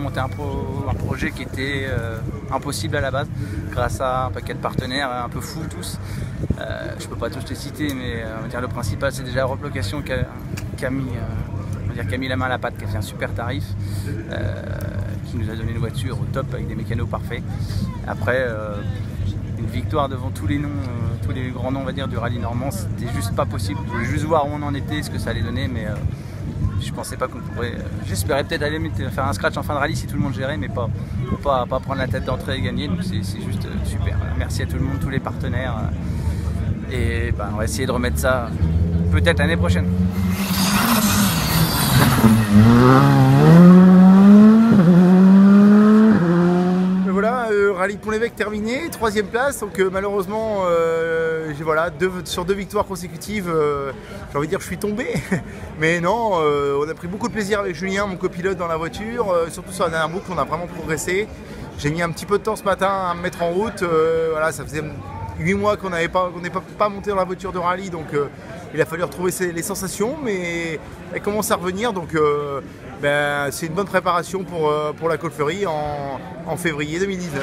monté un projet qui était impossible à la base, grâce à un paquet de partenaires un peu fous tous. Je peux pas tous les citer, mais on va dire le principal, c'est déjà Europe Location qui a mis la main à la pâte, qui a fait un super tarif, qui nous a donné une voiture au top avec des mécanos parfaits. Après, une victoire devant tous les noms, tous les grands noms, on va dire, du rallye normand, c'était juste pas possible. Je voulais juste voir où on en était, ce que ça allait donner, mais je pensais pas qu'on pourrait. J'espérais peut-être aller faire un scratch en fin de rallye si tout le monde gérait, mais pas prendre la tête d'entrée et gagner. Donc c'est juste super. Merci à tout le monde, tous les partenaires. Et on va essayer de remettre ça peut-être l'année prochaine. Rallye de Pont-l'Évêque terminé, 3e place, donc malheureusement voilà, sur 2 victoires consécutives, j'ai envie de dire que je suis tombé, mais non, on a pris beaucoup de plaisir avec Julien, mon copilote, dans la voiture, surtout sur la dernière boucle, on a vraiment progressé. J'ai mis un petit peu de temps ce matin à me mettre en route, voilà, ça faisait 8 mois qu'on n'est pas monté dans la voiture de rallye, donc il a fallu retrouver les sensations, mais elle commence à revenir, donc c'est une bonne préparation pour la Colferie en février 2019.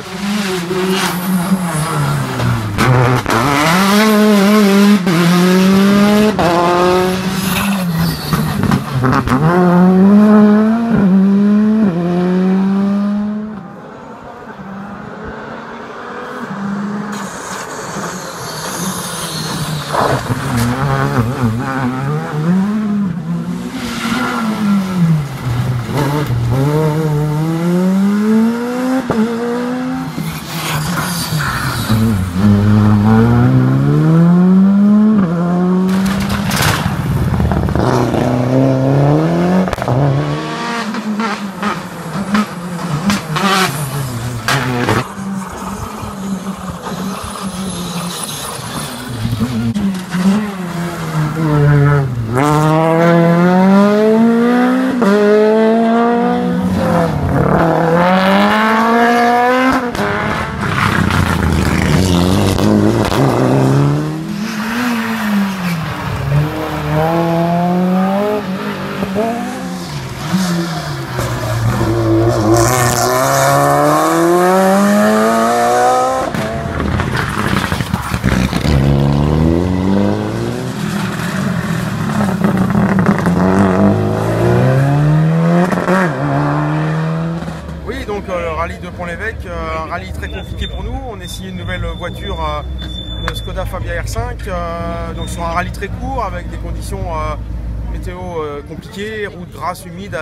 Rallye de Pont-l'Évêque, un rallye très compliqué pour nous. On a essayé une nouvelle voiture, une Skoda Fabia R5, donc sur un rallye très court avec des conditions météo compliquées, route grasse, humide,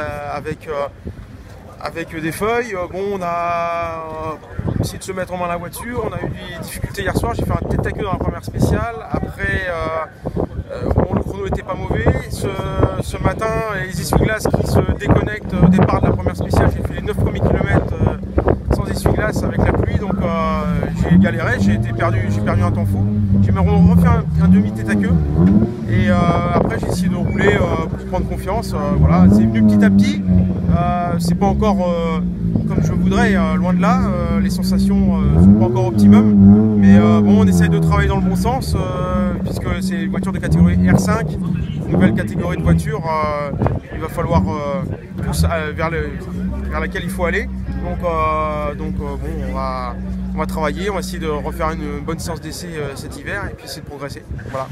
avec des feuilles. Bon, on a essayé de se mettre en main la voiture, on a eu des difficultés hier soir, j'ai fait un tête à queue dans la première spéciale. Après, bon, le chrono n'était pas mauvais. Ce matin, les essuie-glaces qui se déconnectent au départ de la première spéciale, j'ai fait les 9 premiers kilomètres sans essuie-glace avec la pluie, donc j'ai galéré, j'ai perdu un temps fou. J'ai refait un demi tête à queue et après j'ai essayé de rouler pour prendre confiance. Voilà, c'est venu petit à petit, c'est pas encore comme je voudrais, loin de là, les sensations sont pas encore optimum, mais bon, on essaye de travailler dans le bon sens puisque c'est une voiture de catégorie R5, une nouvelle catégorie de voiture, il va falloir tous vers laquelle il faut aller. Donc bon, on va travailler, on va essayer de refaire une bonne séance d'essai cet hiver et puis essayer de progresser. Voilà.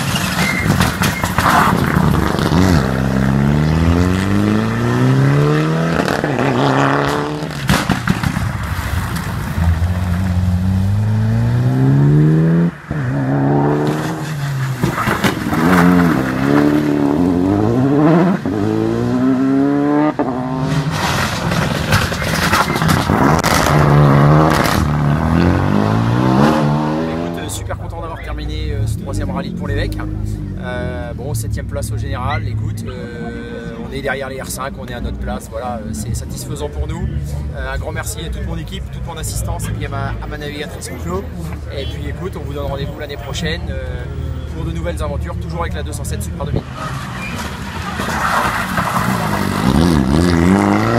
Ce 3e rallye de Pont-l'Évêque. Bon, 7e place au général. Écoute, on est derrière les R5, on est à notre place. Voilà, c'est satisfaisant pour nous. Un grand merci à toute mon équipe, toute mon assistance et puis à ma navigatrice Claude. Et puis écoute, on vous donne rendez-vous l'année prochaine pour de nouvelles aventures, toujours avec la 207 Super 2000.